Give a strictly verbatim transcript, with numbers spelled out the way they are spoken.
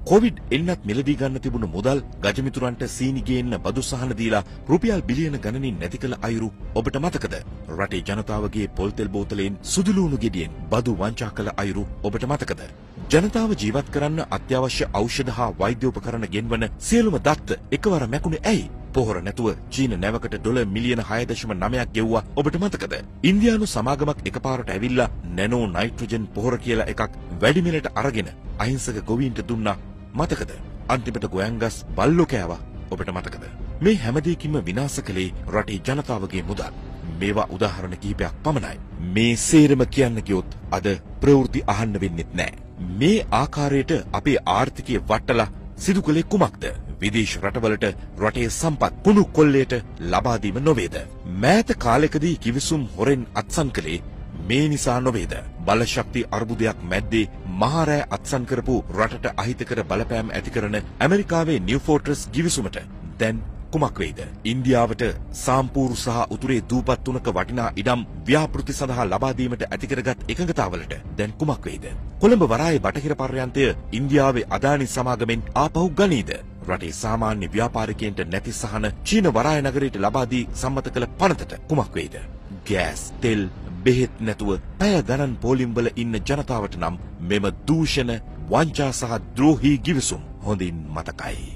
Covid එන්නත් මිලදී ගන්න තිබුණු මුදල් ගජමිතුරන්ට සීනි ගේන්න බදු සහන දීලා රුපියල් බිලියන ගණනින් නැති කළ අයුරු ඔබට මතකද? රටේ ජනතාවගේ පොල් තෙල් බෝතලෙන් සුදුලූණු ගෙඩියෙන් බදු වංචා කළ අයුරු ඔබට මතකද? ජනතාව ජීවත් කරන්න අත්‍යවශ්‍ය ඖෂධ හා වෛද්‍ය උපකරණ ගෙන්වන සියලුම දත්ත එකවර මැකුණේ ඇයි? පොහොර නැතුව චීන නැවකට ඩොලර් මිලියන හය දශම නවයක් ගෙව්වා ඔබට මතකද? ඉන්දියානු සමාගමක් එකපාරට ඇවිල්ලා නැනෝ නයිට්‍රජන් පොහොර කියලා එකක් වැඩිමිලට අරගෙන අහිංසක ගොවීන්ට දුන්නා මතකද? අන්තිමට ගොයන්ගස් බල්ලෝ කෑවා ඔබට මතකද? මේ හැමදේකින්ම විනාශ කළේ රටේ ජනතාවගේ මුදල්. මේවා උදාහරණ කිහිපයක් පමණයි. මේ සේරම කියන්න ගියොත් අද ප්‍රවෘත්ති අහන්න වෙන්නෙත් නෑ. මේ ආකාරයට අපේ ආර්ථිකය වටලා සිදු කළේ කුමක්ද? විදේශ රටවලට රටේ සම්පත් කුණු කොල්ලයට ලබා දීම නොවේද? මෑත කාලෙකදී කිවිසුම් හොරෙන් අත්සන් කළේ මේ නිසා නොවේද? බලශක්ති අර්බුදයක් මැද්දේ මහරෑ අත්සන් කරපු රටට අහිතකර බලපෑම් ඇති කරන ඇමරිකාවේ නිව් ෆෝර්ට්‍රස් ගිවිසුමට දැන් කුමක් වෙයිද? ඉන්දියාවට සාම්පූර් සහ උතුරේ දූපත් තුනක වටිනා ඉඩම් ව්‍යාපෘති සඳහා ලබා දීමට ඇති කරගත් එකඟතාවලට දැන් කුමක් වෙයිද? කොළඹ වරායේ බටහිර පර්යන්තය ඉන්දියාවේ අදානි සමාගමෙන් ආපහු ගනීද? රටේ සාමාන්‍ය ව්‍යාපාරිකයන්ට නැති සහන චීන වරාය නගරයට ලබා දී සම්මත කළ පනතට කුමක් වෙයිද? ගෑස්, තෙල්, බෙහෙත් නැතුව පැය ගණන් පෝලිම්වල ඉන්න ජනතාවට නම් මෙම දූෂණ, වංචා සහ ද්‍රෝහී ගිවිසුම් හොඳින් මතකයි.